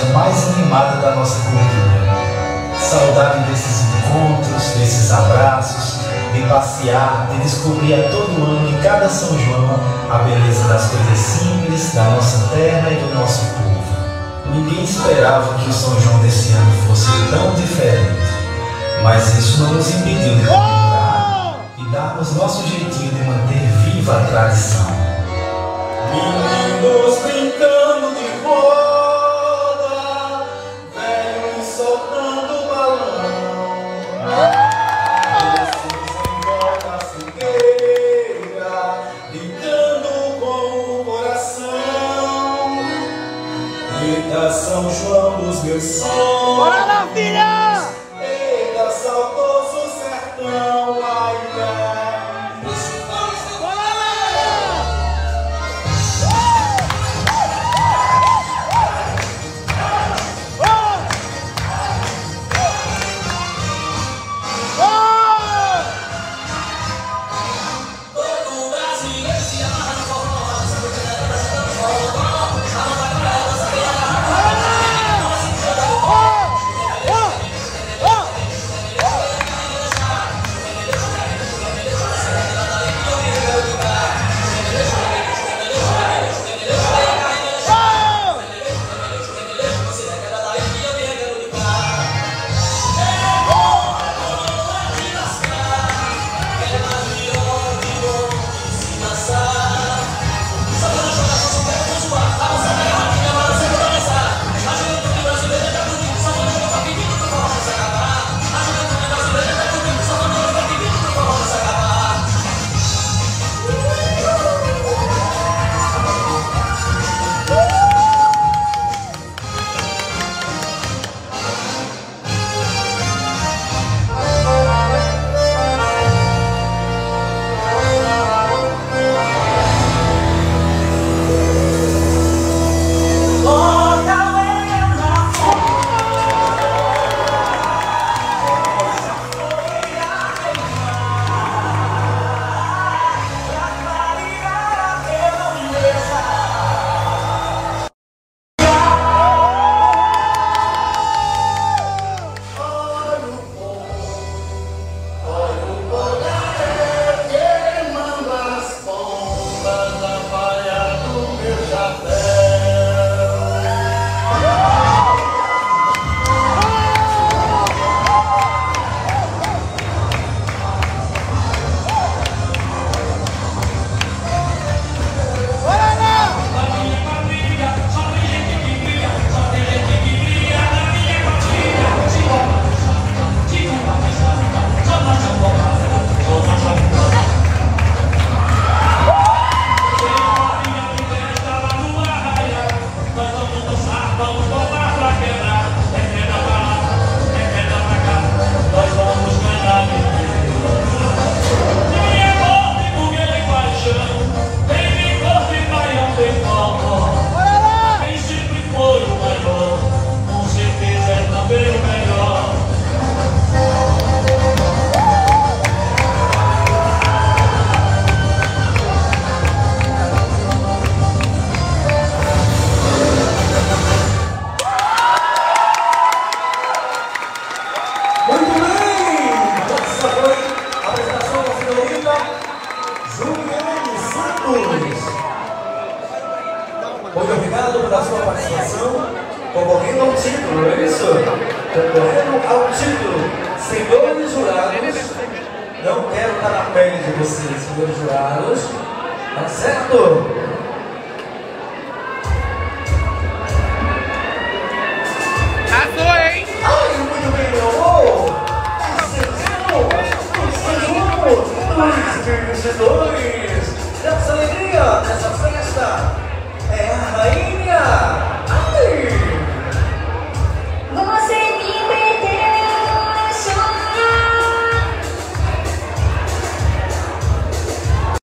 mais animada da nossa cultura. Saudade desses encontros, desses abraços, de passear, de descobrir a todo ano, em cada São João, a beleza das coisas simples, da nossa terra e do nosso povo. Ninguém esperava que o São João desse ano fosse tão diferente, mas isso não nos impediu de comemorar e darmos nosso jeitinho de manter viva a tradição. Meninos brincando de roda, velhos soltando balão, moços em volta à fogueira, gritando com o coração. Eita, São João dos meus sonhos, bora lá, filha! eita, saudoso sertão, ai, ai. Muito obrigado pela sua participação, concorrendo ao título, não é isso? Concorrendo ao título, senhores jurados, não quero estar na pele de vocês, senhores jurados, tá certo?